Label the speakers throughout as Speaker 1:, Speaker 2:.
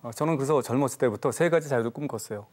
Speaker 1: 저는 그래서 젊었을 때부터 세 가지 자유를 꿈꿨어요.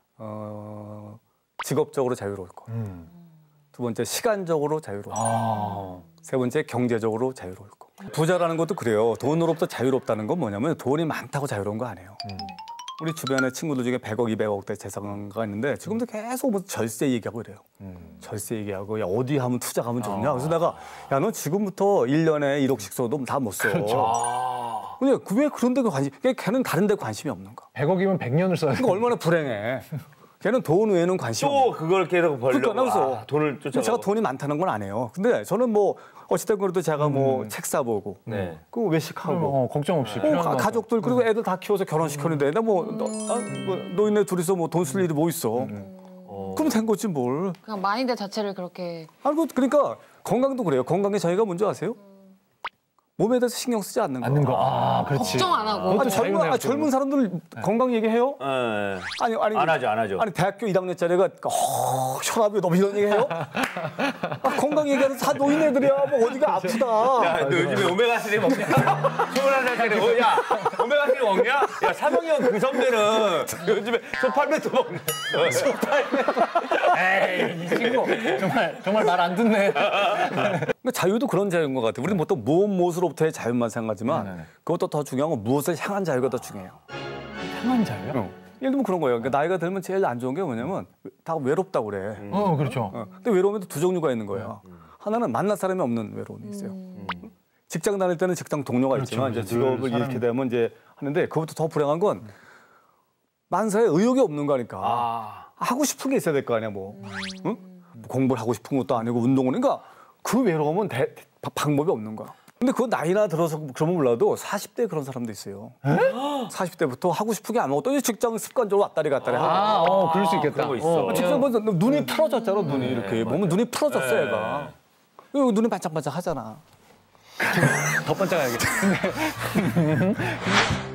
Speaker 1: 직업적으로 자유로울 것. 두 번째, 시간적으로 자유로울 것. 세 번째, 경제적으로 자유로울 것. 부자라는 것도 그래요. 돈으로부터 자유롭다는 건 뭐냐면 돈이 많다고 자유로운 거 아니에요. 우리 주변에 친구들 중에 100억, 200억대 재산가가 있는데 지금도 계속 뭐 절세 얘기하고 그래요. 절세 얘기하고 야 어디 하면 투자 가면 좋냐. 그래서 내가 야 너 지금부터 1년에 1억씩 써도 다 못 써. 그렇죠. 근데 왜 그런 데 관심? 걔는 다른 데 관심이 없는 거야.
Speaker 2: 100억이면 100년을 써야 돼.
Speaker 1: 그러니까 얼마나 불행해. 걔는 돈 외에는 관심이
Speaker 3: 또 그걸 계속 벌려고
Speaker 1: 그러니까
Speaker 3: 돈을 쫓아가고.
Speaker 1: 제가 돈이 많다는 건 안 해요. 근데 저는 뭐 어쨌든 그래도 제가 뭐 책 사보고
Speaker 3: 네.
Speaker 1: 그 외식하고
Speaker 2: 걱정 없이 필요한
Speaker 1: 가족들 그리고 애들 다 키워서 결혼시켰는데 나 뭐 노인네 둘이서 뭐 돈 쓸 일이 뭐 있어. 그럼 된 거지 뭘.
Speaker 4: 그냥 마인드 자체를 그렇게.
Speaker 1: 아이고 그러니까 건강도 그래요. 건강에 저희가 뭔지 아세요? 몸에 대해서 신경 쓰지 않는 거.
Speaker 2: 않는 거. 그렇지.
Speaker 4: 걱정 안 하고.
Speaker 1: 젊은 사람들 건강 얘기해요?
Speaker 3: 네.
Speaker 1: 아니
Speaker 3: 안 하죠.
Speaker 1: 아니 대학교 1학년짜리가 혈압이 너무 이런 얘기해요? 건강 얘기하는 다 노인네들이야. 뭐 어디가 아프다.
Speaker 3: 야, 너 요즘에 오메가3 먹냐? 21살짜리 야, 오메가3 먹냐? 야, 사명이 형 그 선배는 요즘에 소팔메토 먹냐?
Speaker 2: 에이, 이 친구 정말 말 안 듣네.
Speaker 1: 그러니까 자유도 그런 자유인 것 같아요. 우리는 보통 무엇으로부터의 자유만 생각하지만 그것도 더 중요한 건 무엇을 향한 자유가 더 중요해요.
Speaker 2: 향한 자유요?
Speaker 1: 예를 들면 그런 거예요. 그러니까 나이가 들면 제일 안 좋은 게 뭐냐면 다 외롭다고 그래.
Speaker 2: 그렇죠.
Speaker 1: 근데 외로움에도 두 종류가 있는 거예요. 하나는 만날 사람이 없는 외로움이 있어요. 직장 다닐 때는 직장 동료가 있지만 이제 직업을 잃게 되면 이제 하는데 그것부터 더 불행한 건 만사에 의욕이 없는 거니까 하고 싶은 게 있어야 될 거 아니야 뭐. 응? 공부를 하고 싶은 것도 아니고 운동을 그러니까 그 외로움은 방법이 없는 거야. 근데 그거 나이나 들어서 그러면 몰라도 40대 그런 사람도 있어요. 40대부터 하고 싶은 게 아무것도 직장 습관적으로 왔다리 갔다리 하고.
Speaker 2: 그럴 수 있겠다.
Speaker 3: 그런 거 있어.
Speaker 1: 직장 보면 눈이 풀어졌잖아 눈이 이렇게 보면 눈이 풀어졌어 얘가. 이거 눈이 반짝반짝 하잖아.
Speaker 2: 더 반짝하게.